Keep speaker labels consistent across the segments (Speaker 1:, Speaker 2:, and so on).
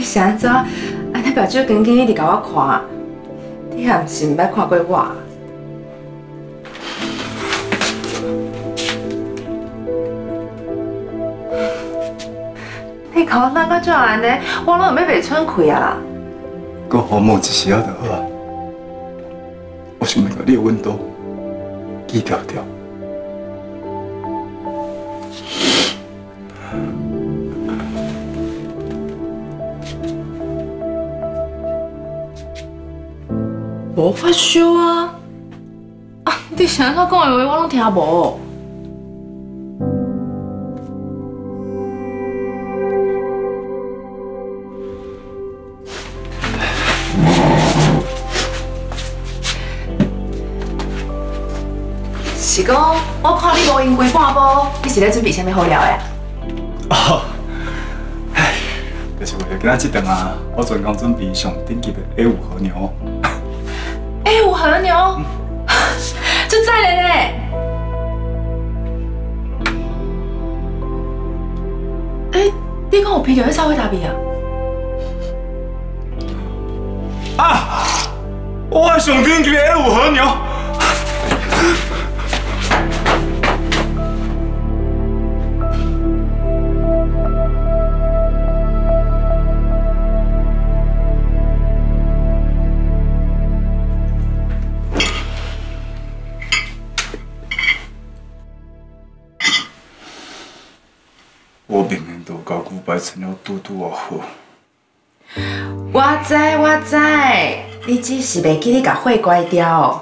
Speaker 1: 是安怎？安尼目睭紧紧一直甲我看，你还毋是毋捌看过我？你甲我冷到怎安尼？我拢要袂喘气啊啦！
Speaker 2: 搁好摸一时仔就好啊。我想要甲你的温度记牢牢。
Speaker 1: 无发烧啊！啊，你啥口讲的话我拢听无。是讲我看你无闲规半步，你是咧准备啥物好料的？
Speaker 2: 哦，唉，就是为了今仔这顿啊，我专工准备上顶级的 A5和牛。
Speaker 1: A5和牛，就在了嘞！哎，你讲有啤酒去炒火大饼啊？
Speaker 2: 啊！我上顶级的 A5和牛。我明明都甲牛排成了拄拄啊好。
Speaker 1: 我知，你只是袂记你甲火关掉。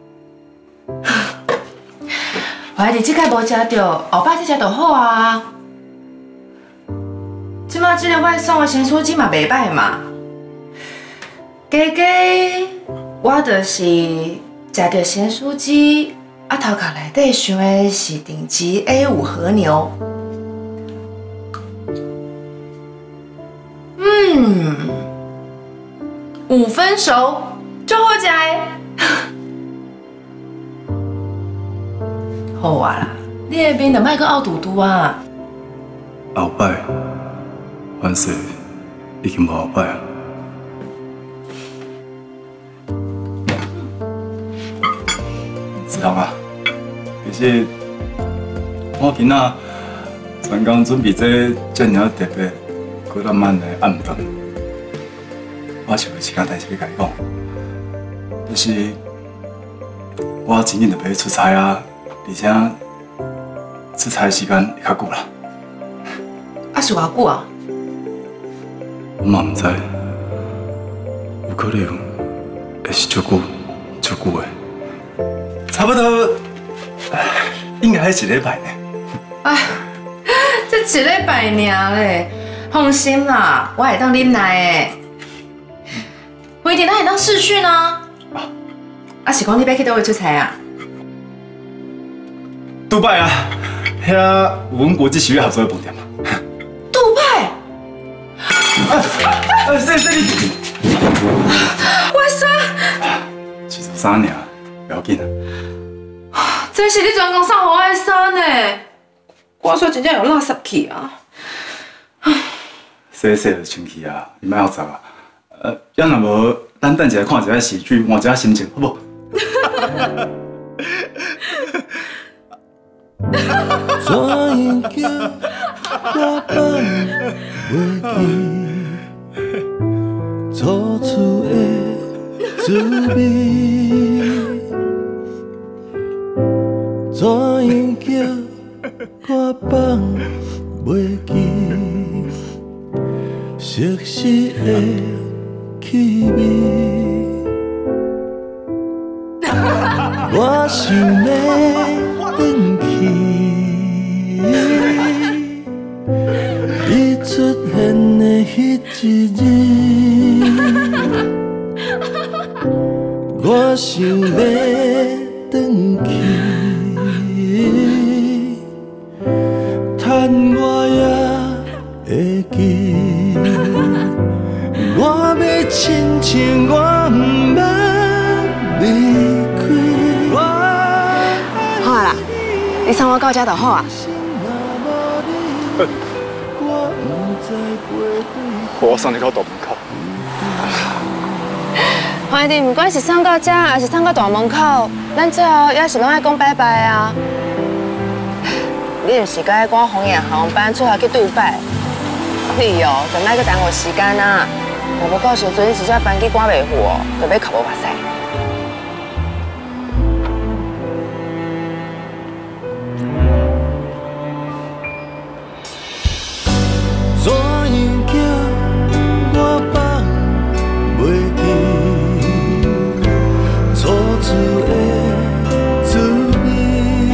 Speaker 1: 怀疑这摆无食到，后摆再食就好啊。即马这个外送的咸酥鸡嘛袂歹嘛。加我就是食到咸酥鸡，啊头壳内底想的是顶级 A5和牛。 5分熟就好食的。好啊啦，你那边就卖个奥嘟嘟啊。
Speaker 2: 后摆，反正已经无后摆啊。子龙啊，其实我今仔专工准备这尔特别、搁浪漫的暗顿。 我想有一件代志要甲你讲，就是我真正就要出差啊，而且出差的时间会较久啦。
Speaker 1: 啊是偌久啊？
Speaker 2: 我嘛唔知，有可能会是足久的，差不多应该是一礼拜呢。
Speaker 1: 哎，这一礼拜尔咧，放心啦，我会当忍耐的。 不一定，咱会当视讯啊。啊，是讲你要去倒位出差啊？
Speaker 2: 杜拜啊，遐有阮国际企业合作的饭店嘛。
Speaker 1: 杜拜？
Speaker 2: 你。
Speaker 1: 我说，
Speaker 2: 一组衫尔，不要紧啊。
Speaker 1: 这是你专工送我的衫呢，我说真正有垃圾去啊。
Speaker 2: 洗就穿去啊，你莫学杂啊。 要那无，咱等一下看一下戏剧，换一下心情，好不？
Speaker 3: 怎样叫我放袂记初次的滋味？怎样叫我放袂记熟悉的？ 气味，我想要回去，你出现的迄一日，我想要回去，趁我也会记。 我要亲像我毋捌离开。好啊啦，你送我到家就好啊。
Speaker 2: 我送你到大门口。
Speaker 4: 欢迎，不管是送到这，还是送到大门口，咱最后也是拢爱讲拜拜啊。你就是该赶红眼航班出来去对拜，你哦，就莫去耽误时间啊。若无到时阵真正班机赶袂赴哦，就要哭无目屎。
Speaker 3: 怎样叫我放袂记初次的滋味？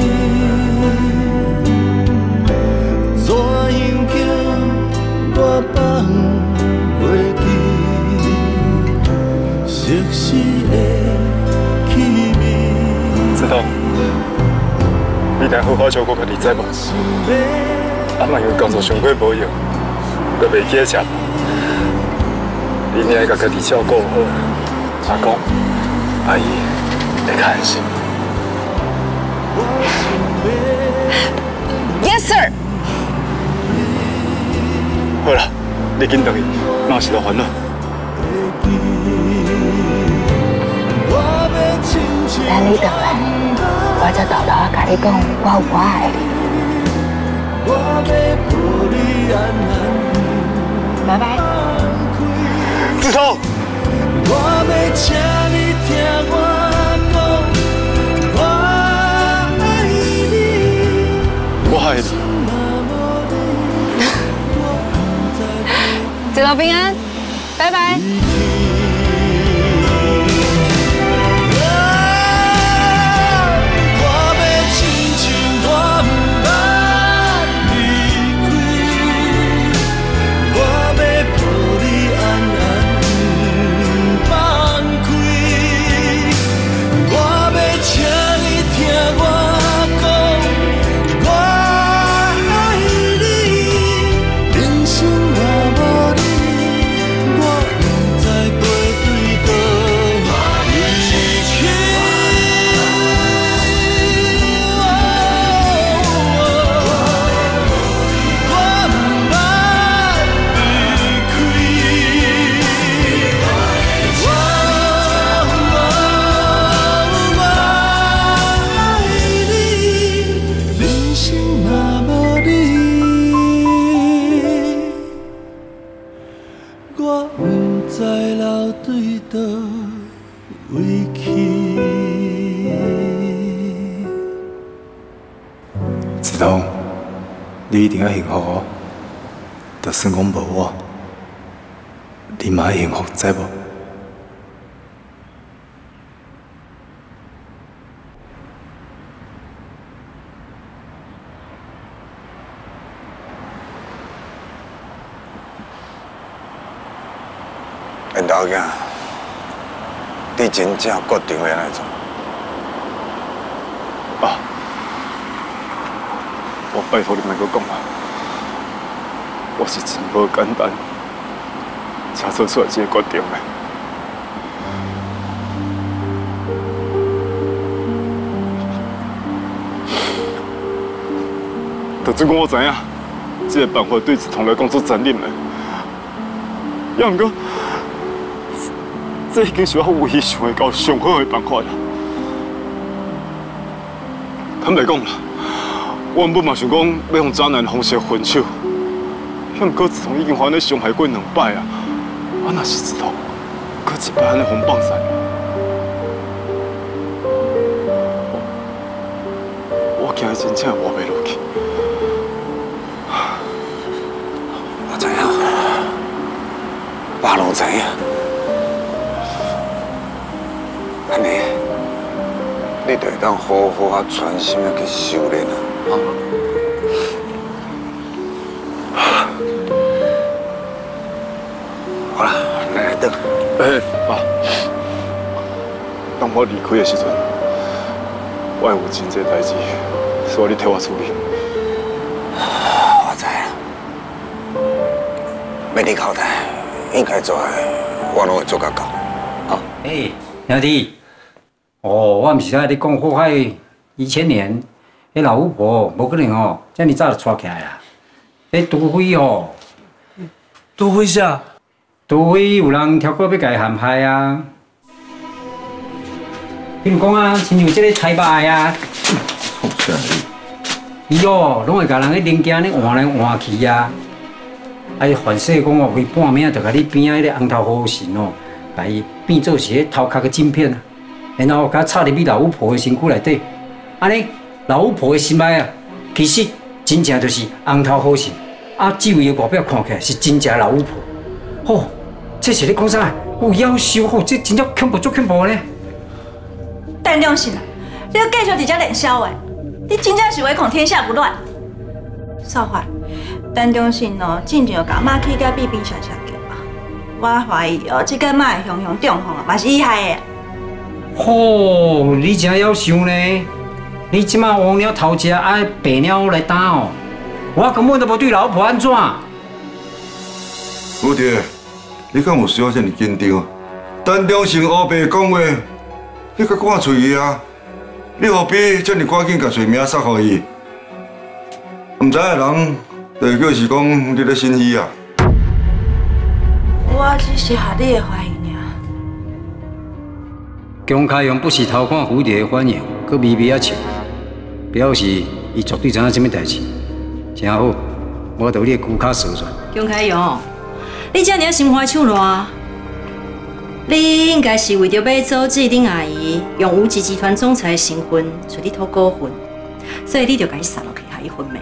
Speaker 3: 怎样叫我放袂记熟悉的气味？
Speaker 2: 知道，你得好好照顾家己，知无？阿妈因为工作上过无用。都袂记食，你应该甲家己照顾好。阿公、阿姨会较安心。
Speaker 4: Yes, sir。
Speaker 2: 好啦，你紧回去，若是有烦恼。
Speaker 4: 等你回来，我才偷偷啊甲你讲，我爱你。拜拜。
Speaker 2: 子彤。
Speaker 3: 我要请你听我讲，我爱你。
Speaker 2: 我爱你。
Speaker 4: 一路平安，拜拜。
Speaker 2: 子彤，你一定要幸福哦！就算讲无我，你嘛要幸福，知无？
Speaker 5: 缘投囝，你真正决定要安怎做？
Speaker 2: 啊！我拜托你莫阁讲啊！我是真无简单，才做出来这个决定的。就总讲我知影，这个办法对子彤来讲足残忍的，也毋过，这已经是我唯一想会到上好的办法啦。坦白讲啦，我原本嘛想讲要用渣男的方式分手，也毋过子彤已经还你伤害过2摆啊！我若是子彤，搁一摆安尼互放散，我惊伊真正活袂落去。
Speaker 5: 我知影，爸拢知影。安尼，你就会当好好啊专心啊去修炼啊！好啦，咱来等。
Speaker 2: 爸，当我离开的时阵，我有真侪代志，需要你替我处理。
Speaker 5: 我知啦，要你交代，应该做的，我拢会做到到。好。
Speaker 6: 兄弟，哦，我毋是甲你讲祸害2000年，迄老巫婆无可能哦，遮尔早就娶起来啦。迄除非哦，
Speaker 7: 多会下？
Speaker 6: 除非有人超过要甲伊陷害啊。比如讲啊，亲像这个菜巴啊，伊哦，拢会甲人个零件咧换来换去啊。啊，伊凡说讲哦，为半暝就甲你边仔迄个红头好神哦，甲伊变做是迄头壳个晶片啊，然后甲插入去老巫婆的身躯内底，安尼老巫婆的心内啊，其实真正就是红头好神，啊，只为外表看起来是真正老巫婆。哦，这是咧讲啥？有夭寿吼，这真正恐怖足恐怖呢。
Speaker 8: 陈良信啊，你要继续伫遮练笑的，你真正是唯恐天下不乱。少华，陈良信哦，真正甲马去甲比比小小叫啊，我怀疑哦，这个马会雄雄中风啊，嘛是伊害的。
Speaker 6: 哦，你真夭寿呢？你即马黄鸟头食，爱白鸟来打哦，我根本都无对老婆安怎。
Speaker 5: 吴爹，你敢有需要这么紧张？陈良信黑白讲话。你搁赶找伊啊！你何必这么赶紧把罪名撒给伊？唔知的人，就叫是讲你咧心虚啊！
Speaker 8: 我只是下你的怀疑尔。
Speaker 6: 姜开阳不时偷看蝴蝶的反应，佮微微啊笑，表示伊绝对知影什么代志。真好，我着你的骨骹说出来。
Speaker 9: 姜开阳，你遮尔心花手烂。你应该是为着要阻止恁阿姨用无极集团总裁的身份找你讨股份，所以你就甲伊杀落去，害伊昏迷。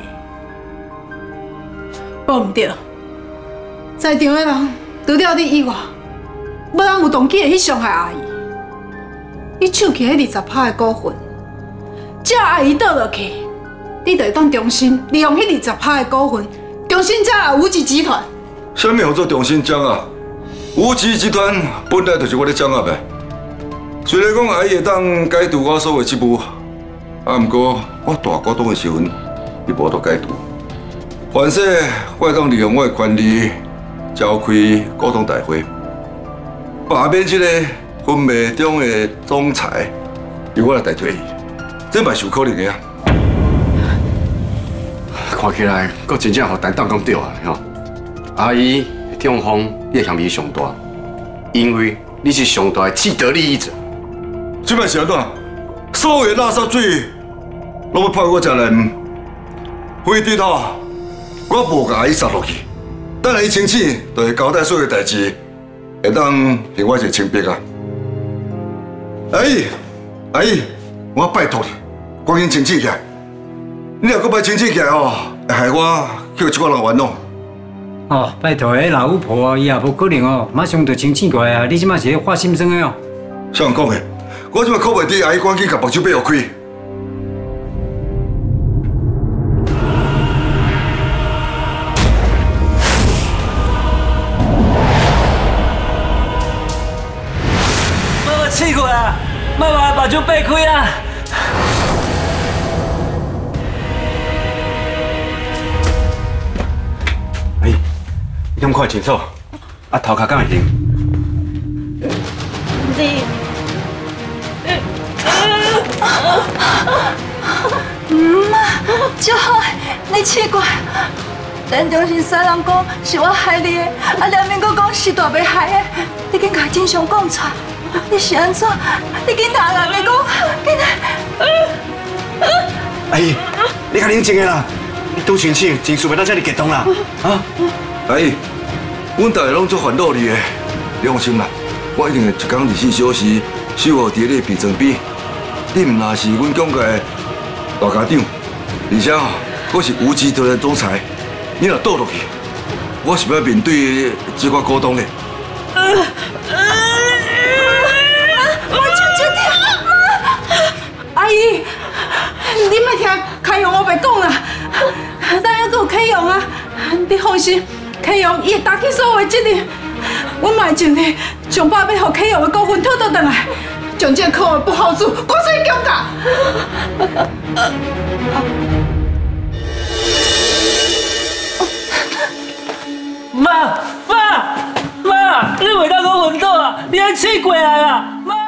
Speaker 10: 报唔对，在场的人除了你以外，无人有动机会去伤害阿姨。你抢去迄20%的股份，只要阿姨倒落去，你就会当重新利用迄20%的股份，重新再来无极集团。
Speaker 5: 什么叫做重新掌握？无极集团本来就是我咧掌握的。虽然讲阿姨会当解除我所有职务，啊，不过我大股东的时阵，伊无得解除。凡说我会当利用我的权利召开股东大会，罢免这个昏迷中的总裁，由我来代替伊，这嘛是有可能的啊。
Speaker 11: 看起来，佫真正互陈董讲对啊，吼！阿姨。中风，你的嫌疑上大，因为你是上大的既得利益者。
Speaker 5: 这摆是安怎？所有的垃圾水，拢要泡我食内，非对头，我无甲伊杀落去。等下伊清醒，就会交代所有代志，会当凭我一个清白啊！阿姨，我拜托你，赶紧清醒起来。你若搁袂清醒起来哦，会害我叫一个人冤枉。
Speaker 6: 哦，拜托，迄老巫婆伊也无可能哦，马上就清醒过来啊！你即马是咧发心酸的哦。
Speaker 5: 啥人讲的？我即马靠袂住阿姨，赶紧甲目睭闭开。
Speaker 7: 妈妈气过啊！妈妈目睭闭开啊！
Speaker 11: 你看清楚，啊头壳敢会灵？
Speaker 8: 妈，就好，你奇怪，陈中信三人讲是我害你的，啊两面佫讲是大伯害的，你紧甲真相讲出来，你是安怎？你紧打人，你讲，紧来。
Speaker 11: 阿姨，你较冷静的啦，你拄清醒，情绪袂当遮尔激动啦，啊？
Speaker 5: 阿姨。阮大家拢足烦恼你的，你放心啦，我一定会一天24小时守候伫你鼻床边。你毋若是阮蒋家的大家长，而且我是无极团的总裁，你若倒落去，我是要面对这款股东的。
Speaker 10: 我求求你，阿姨，你莫听开阳我白讲啦，咱还阁有开阳啊，你放心。启阳，伊会担起所有的责任。阮嘛会尽力，想办法要互启阳的股份讨倒转来，将这可恶的不好处赶出去姜家。
Speaker 7: 妈，你袂当讲混倒啊！你还气过来啊！妈。